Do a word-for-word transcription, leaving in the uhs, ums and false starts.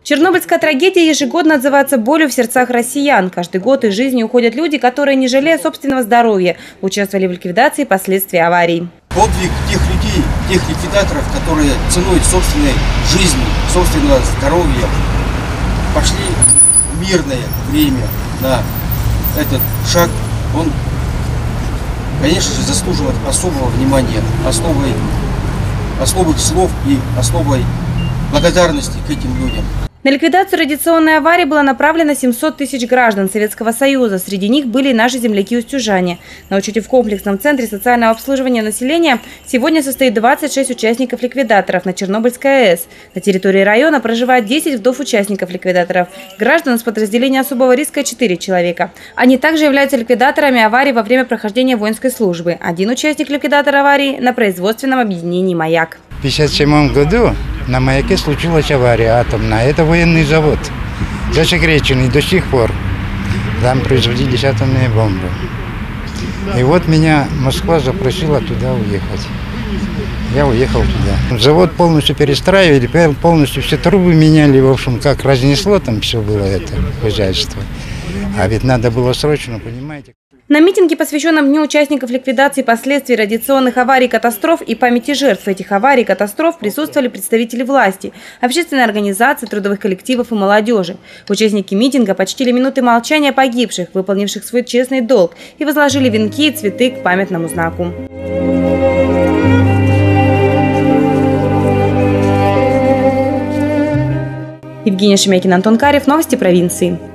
Чернобыльская трагедия ежегодно отзывается болью в сердцах россиян. Каждый год из жизни уходят люди, которые, не жалея собственного здоровья, участвовали в ликвидации последствий аварий. Подвиг тех людей, тех ликвидаторов, которые ценой собственной жизни, собственного здоровья пошли в мирное время на этот шаг, он, конечно же, заслуживает особого внимания, особой, особых слов и особой благодарности к этим людям. На ликвидацию радиационной аварии было направлено семьсот тысяч граждан Советского Союза. Среди них были и наши земляки-устюжане. На учете в комплексном центре социального обслуживания населения сегодня состоит двадцать шесть участников-ликвидаторов на Чернобыльской АЭС. На территории района проживает десять вдов участников-ликвидаторов. Граждан из подразделения особого риска четыре человека. Они также являются ликвидаторами аварий во время прохождения воинской службы. Один участник ликвидатора аварии на производственном объединении «Маяк». В тысяча девятьсот пятьдесят седьмом году на «Маяке» случилась авария атомная. Это военный завод, засекреченный до сих пор. Там производились атомные бомбы. И вот меня Москва запросила туда уехать. Я уехал туда. Завод полностью перестраивали, полностью все трубы меняли. В общем, как разнесло там все было это хозяйство. А ведь надо было срочно, понимаете. На митинге, посвященном Дню участников ликвидации последствий радиационных аварий и катастроф и памяти жертв этих аварий и катастроф, присутствовали представители власти, общественной организации, трудовых коллективов и молодежи. Участники митинга почтили минуты молчания погибших, выполнивших свой честный долг, и возложили венки и цветы к памятному знаку. Евгения Шемякина, Антон Карев. Новости провинции.